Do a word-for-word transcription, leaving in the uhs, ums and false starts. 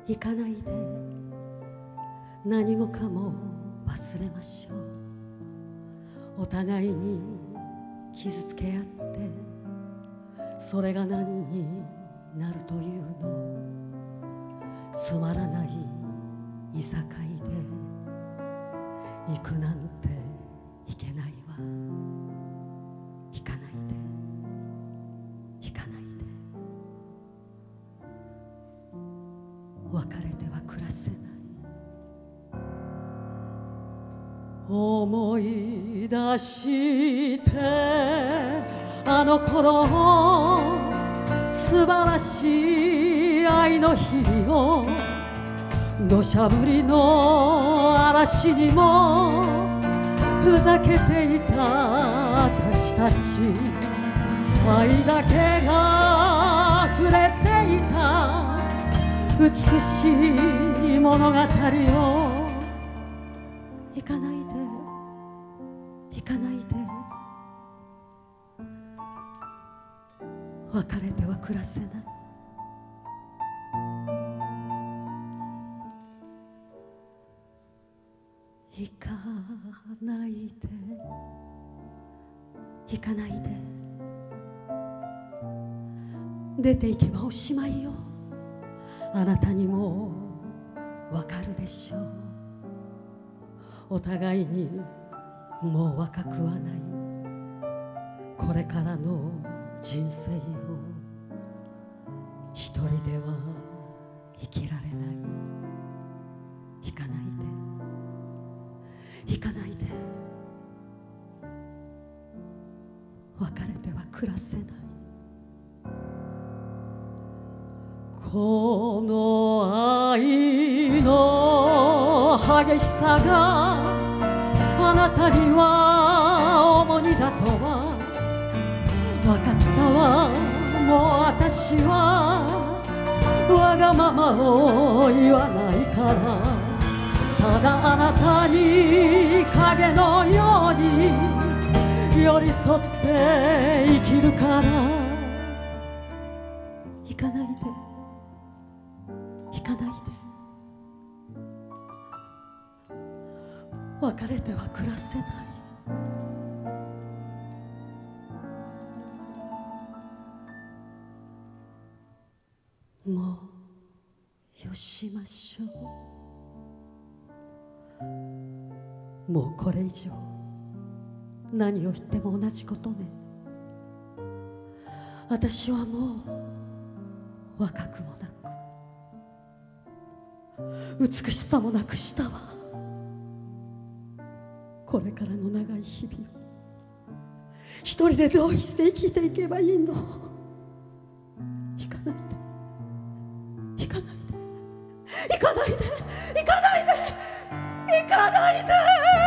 行かないで、何もかも忘れましょう。お互いに傷つけ合って、それが何になるというの。つまらないいさかいで行くなんていけないわ。行かないで、行かないで。別れては暮らせない。思い出してあの頃素晴らしい愛の日々を、土砂降りの嵐にもふざけていた私たち。愛だけが溢れていた美しい物語を。行かないで、行かないで。別れては暮らせない。行かないで、行かないで。出て行けばおしまいよ。あなたにもわかるでしょう。お互いにもう若くはない。これからの人生を一人では生きられない。行かないで、行かないで。別れては暮らせない。この愛の激しさがあなたには重荷だとは分かったわ。もう私はわがままを言わないから、ただあなたに影のように寄り添って生きるから。行かないで、行かないで。別れては暮らせない。もうよしましょう。もうこれ以上何を言っても同じことね。私はもう若くもなく美しさもなくしたわ。これからの長い日々を一人でどうして生きていけばいいの。行かないで、行かないで、行かないで、行かないで、行かないで。